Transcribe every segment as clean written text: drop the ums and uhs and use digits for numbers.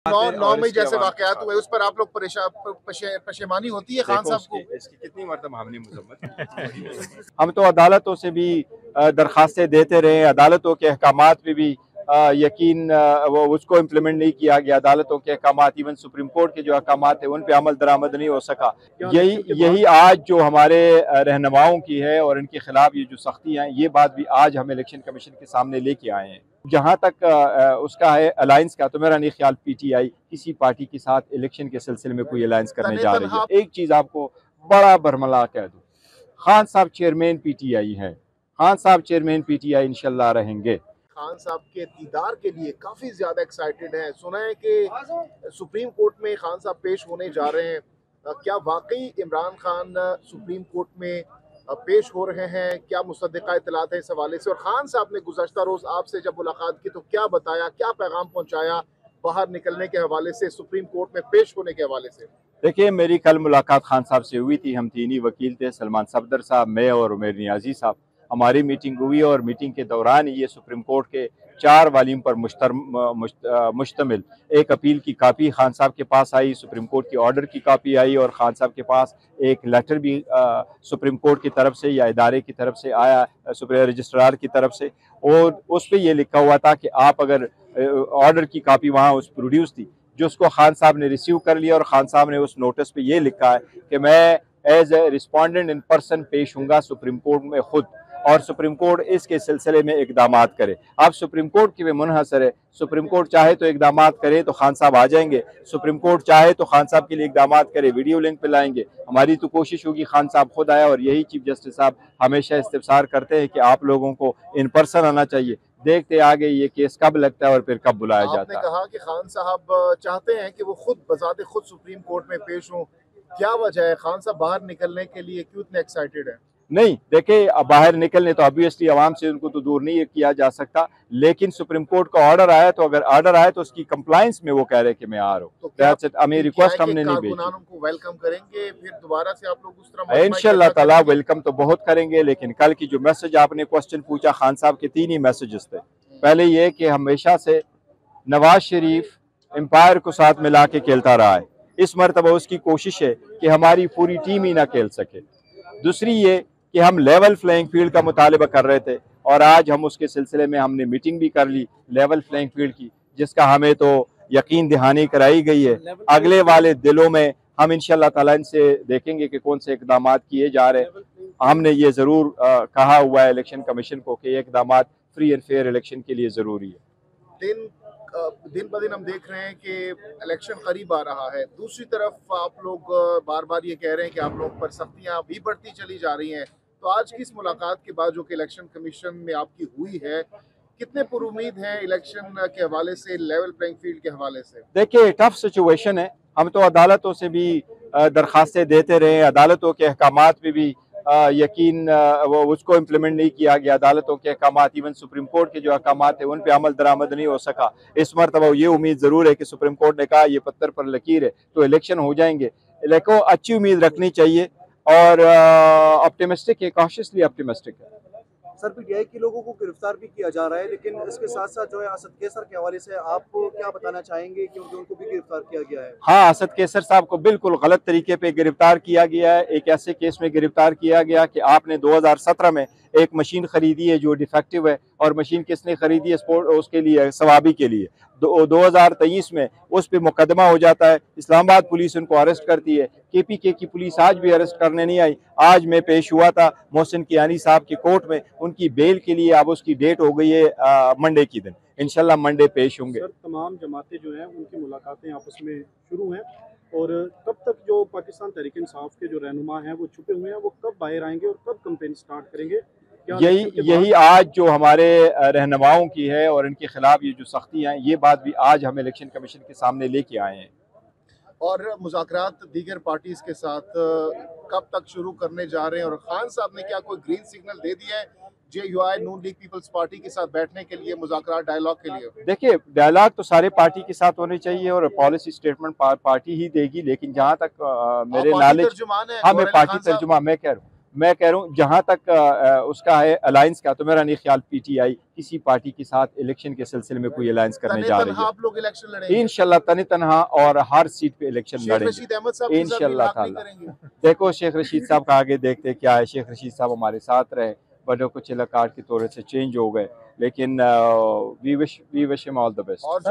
9 मई जैसे वाकयात हुए उस पर आप लोग पशेमानी होती है खान साहब को? इसकी कितनी मरतबा हमने मजम्मत हम तो अदालतों से भी दरखास्तें देते रहे, अदालतों के अहकामात पे भी यकीन वो उसको इम्प्लीमेंट नहीं किया गया। अदालतों के अहकामात, इवन सुप्रीम कोर्ट के जो अहकामात है उन पे अमल दरामद नहीं हो सका। यही आज जो हमारे रहनुमाओं की है और इनके खिलाफ ये जो सख्तियाँ हैं, ये बात भी आज हम इलेक्शन कमीशन के सामने लेके आए हैं। जहाँ तक उसका है अलायंस का, तो मेरा नहीं ख्याल PTI किसी पार्टी के साथ इलेक्शन के सिलसिले में कोई अलायंस करने जा रही है। एक चीज़ आपको बड़ा बरमला कह दूँ, खान साहब चेयरमैन PTI हैं, खान साहब चेयरमैन PTI इंशाल्लाह रहेंगे। खान साहब के दीदार के लिए काफी ज्यादा एक्साइटेड हैं। सुना है कि सुप्रीम कोर्ट में खान साहब पेश होने जा रहे हैं। क्या वाकई इमरान खान सुप्रीम कोर्ट में पेश हो रहे हैं? क्या मुसद्दिक़ा इत्तलात है इस हवाले से? और खान साहब ने गुज़श्ता रोज आपसे जब मुलाकात की तो क्या बताया, क्या पैगाम पहुंचाया बाहर निकलने के हवाले से, सुप्रीम कोर्ट में पेश होने के हवाले से? देखिए, मेरी कल मुलाकात खान साहब से हुई थी। हम तीन ही वकील थे, सलमान सफदर साहब, मैं और उमर नियाजी साहब। हमारी मीटिंग हुई और मीटिंग के दौरान ये सुप्रीम कोर्ट के 4 वालीम पर मुश्तमिल एक अपील की कापी खान साहब के पास आई, सुप्रीम कोर्ट की ऑर्डर की कापी आई और खान साहब के पास एक लेटर भी सुप्रीम कोर्ट की तरफ से या इदारे की तरफ से आया, सुप्रीम रजिस्ट्रार की तरफ से, और उस पर यह लिखा हुआ था कि आप अगर ऑर्डर की कापी वहाँ उस प्रोड्यूस थी जो उसको खान साहब ने रिसीव कर लिया, और खान साहब ने उस नोटिस पे ये लिखा है कि मैं as a respondent in person पेश हूँगा सुप्रीम कोर्ट में खुद, और सुप्रीम कोर्ट इसके सिलसिले में इकदामात करे। अब सुप्रीम कोर्ट की भी मुनहसर है, सुप्रीम कोर्ट चाहे तो इकदामात करे तो खान साहब आ जाएंगे, सुप्रीम कोर्ट चाहे तो खान साहब के लिए इकदामात करे, वीडियो लिंक पे लाएंगे। हमारी तो कोशिश होगी खान साहब खुद आए, और यही चीफ जस्टिस साहब हमेशा इस्तिफसार करते हैं कि आप लोगों को इन पर्सन आना चाहिए। देखते आगे ये केस कब लगता है और फिर कब बुलाया जाता है। आपने कहा कि खान साहब चाहते हैं कि वो खुद बजाते खुद सुप्रीम कोर्ट में पेश हों, क्या वजह है? खान साहब बाहर निकलने के लिए क्यों इतने एक्साइटेड है? नहीं, देखिए, बाहर निकलने तो ऑब्वियसली आवाम से उनको तो दूर नहीं किया जा सकता, लेकिन सुप्रीम कोर्ट का ऑर्डर आया तो अगर ऑर्डर आया तो उसकी कंप्लायंस में वो कह रहे हैं कि मैं आ रहा हूँ। That's it. हमें रिक्वेस्ट हमने नहीं भेजी। उनको वेलकम करेंगे फिर दोबारा से आप लोग उस तरह? इंशाल्लाह ताला वेलकम तो बहुत करेंगे, लेकिन कल की जो मैसेज आपने क्वेश्चन पूछा, खान साहब के 3 ही मैसेजेस थे। पहले ये कि हमेशा से नवाज शरीफ एम्पायर को साथ मिला के खेलता रहा है, इस मरतबा उसकी कोशिश है कि हमारी पूरी टीम ही ना खेल सके। दूसरी ये कि हम लेवल प्लेइंग फील्ड का मुतालबा कर रहे थे, और आज हम उसके सिलसिले में हमने मीटिंग भी कर ली लेवल प्लेइंग फील्ड की, जिसका हमें तो यकीन दहानी कराई गई है। अगले वाले दिलों में हम इंशाल्लाह ताला इनसे देखेंगे कि कौन से इकदाम किए जा रहे हैं। हमने ये ज़रूर कहा हुआ है इलेक्शन कमीशन को कि ये इकदाम फ्री एंड फेयर इलेक्शन के लिए ज़रूरी है। दिन ब दिन हम देख रहे हैं कि इलेक्शन करीब आ रहा है। दूसरी तरफ आप लोग बार बार ये कह रहे हैं कि आप लोग पर सख्तियाँ भी बढ़ती चली जा रही हैं। तो आज की इस मुलाकात के बाद जो कि इलेक्शन कमीशन में आपकी हुई है, कितने पुरुमीद हैं इलेक्शन के हवाले से, लेवल प्लेइंग फील्ड के हवाले से? देखिए, टफ सिचुएशन है। हम तो अदालतों से भी दरखास्तें देते रहे, अदालतों के अहकामात पे भी यकीन वो उसको इम्प्लीमेंट नहीं किया गया। अदालतों के अहकामात, इवन सुप्रीम कोर्ट के जो अहकामात है उन पे अमल दरामद नहीं हो सका। इस मरतबा ये उम्मीद ज़रूर है कि सुप्रीम कोर्ट ने कहा ये पत्थर पर लकीर है तो इलेक्शन हो जाएंगे। लेकिन अच्छी उम्मीद रखनी चाहिए और ऑप्टिमिस्टिक है, कॉशियसली ऑप्टिमिस्टिक है। सर, PTI के लोगों को गिरफ्तार भी किया जा रहा है, लेकिन इसके साथ साथ जो है असद कैसर के हवाले से आप क्या बताना चाहेंगे, क्योंकि उनको भी गिरफ्तार किया गया है? हाँ, असद कैसर साहब को बिल्कुल गलत तरीके पे गिरफ्तार किया गया है। एक ऐसे केस में गिरफ्तार किया गया कि आपने 2017 में एक मशीन खरीदी है जो डिफेक्टिव है, और मशीन किसने खरीदी है? स्पोर्ट उसके लिए, सवाबी के लिए। 2023 में उस पर मुकदमा हो जाता है, इस्लामाबाद पुलिस उनको अरेस्ट करती है। KPK की पुलिस आज भी अरेस्ट करने नहीं आई। आज मैं पेश हुआ था मोहसिन कियानी साहब की कोर्ट में, उनकी बेल के लिए अब उसकी डेट हो गई है मंडे की दिन। इंशाल्लाह मंडे पेश होंगे। सर, तमाम जमातें जो हैं उनकी मुलाकातें आपस में शुरू हैं, और कब तक जो पाकिस्तान तहरीक इंसाफ के जो रहनुमा हैं वो छुपे हुए हैं, वो कब बाहर आएंगे और कब कैंपेन स्टार्ट करेंगे? यही आज जो हमारे रहनुमाओं की है और इनके खिलाफ ये जो सख्तियाँ हैं, ये बात भी आज हम इलेक्शन कमीशन के सामने लेके आए हैं। और मुज़ाकरात दीगर पार्टीज के साथ कब तक शुरू करने जा रहे हैं? और खान साहब ने क्या कोई ग्रीन सिग्नल दे दिया है JUI Noon League Peoples Party के साथ बैठने के लिए, मुज़ाकरात डायलॉग के लिए? देखिए, डायलॉग तो सारे पार्टी के साथ होने चाहिए और पॉलिसी स्टेटमेंट पार्टी ही देगी, लेकिन जहाँ तक मेरे नॉलेज, हाँ मैं पार्टी तर्जुमा, मैं कह रहा हूँ मैं कह रहा हूँ जहाँ तक उसका है अलायंस का, तो मेरा नहीं ख्याल पीटीआई किसी पार्टी के साथ इलेक्शन के सिलसिले में कोई अलायंस करने जा रही है। आप लोग इलेक्शन लड़ेंगे इंशाल्लाह तने तनहा और हर सीट पे इलेक्शन शेख लड़ेंगे रशीद अहमद साहब के साथ भी इंशाल्लाह बात नहीं ताला। करेंगे? देखो शेख रशीद साहब का आगे देखते क्या है। शेख रशीद साहब हमारे साथ रहे, बट कुछ इलाकात की तौर से चेंज हो गए, लेकिन we wish him all the best. और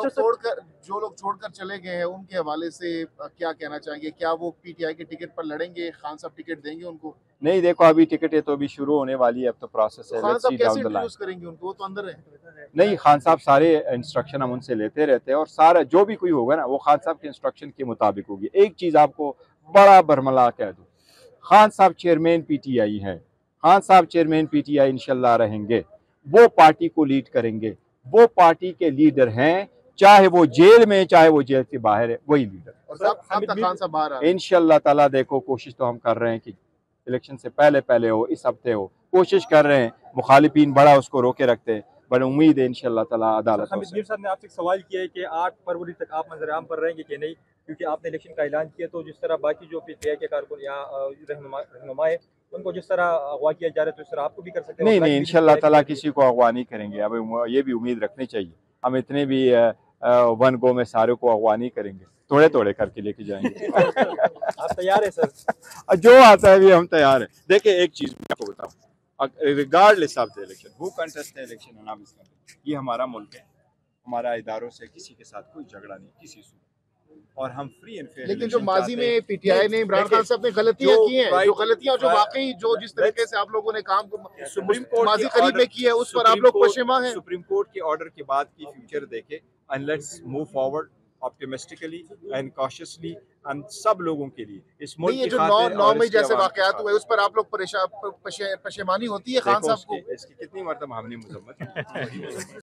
जो लोग छोड़कर चले गए हैं उनके हवाले से क्या कहना चाहेंगे? क्या वो पीटीआई के टिकट पर लड़ेंगे? खान साहब टिकट देंगे उनको? नहीं देखो अभी टिकटें तो अभी शुरू होने वाली है, अब तो प्रोसेस है। खान साहब कैसे इंट्रोड्यूस करेंगे उनको? वो तो अंदर है। नहीं, खान साहब सारे इंस्ट्रक्शन हम उनसे लेते रहते हैं और सारा जो भी कोई होगा ना वो खान साहब के इंस्ट्रक्शन के मुताबिक होगी। एक चीज़ आपको बड़ा बरमला कह दूँ, खान साहब चेयरमैन पीटीआई हैं। खान साहब चेयरमैन पीटीआई इंशाल्लाह रहेंगे, वो पार्टी को लीड करेंगे, वो पार्टी के लीडर हैं, चाहे वो जेल में चाहे वो जेल के बाहर है, वही लीडर। और खान साहब बाहर आ रहे हैं। इंशाल्लाह ताला देखो कोशिश तो हम कर रहे हैं कि इलेक्शन से पहले हो, इस हफ्ते हो, कोशिश कर रहे हैं। मुखालिफिन बड़ा उसको रोके रखते हैं, बट उम्मीद है इंशाल्लाह ताला अदालत हामिद मीर साहब ने आपसे सवाल किया है कि 8 फरवरी तक आप मंजर-ए-आम पर रहेंगे कि नहीं, क्योंकि आपने इलेक्शन का ऐलान किया, तो जिस तरह बाकी जो पीटीआई के कारकुन या रहनुमा है उनको जिस तरह अगवा किया जा रहा है तो इस तरह आपको भी कर सकते हैं? नहीं इंशाल्लाह ताला किसी को अगवा नहीं करेंगे। अब ये भी उम्मीद रखनी चाहिए, हम इतने भी वन गो में सारे को अगवा नहीं करेंगे, थोड़े थोड़े करके लेके जाएंगे। आप तैयार है सर? जो आता है भी हम तैयार है। देखिए एक चीज मैं आपको बताऊं, regardless of the election, who contest the election end of ये हमारा मुल्क है, हमारा इदारों से किसी के साथ कोई झगड़ा नहीं किसी से, और हम फ्री एंड फेयर। लेकिन जो माजी में पीटीआई ने इमरान खान साहब ने गलतियां की हैं, जो गलतियां जो वाकई जो जिस तरीके से आप लोगों ने काम को सुप्रीम कोर्ट माजी करीब में किया है उस पर आप लोग पशेमा हैं। सुप्रीम कोर्ट के ऑर्डर के बाद की फ्यूचर देखे, and let's move forward optimistically and cautiously, हम सब लोगों के लिए इस मुल्क ये जो 9 मई जैसे वाकयात हुए उस पर आप लोग पशेमानी होती है खान साहब को? इसकी कितनी मरतबा हमने मजम्मत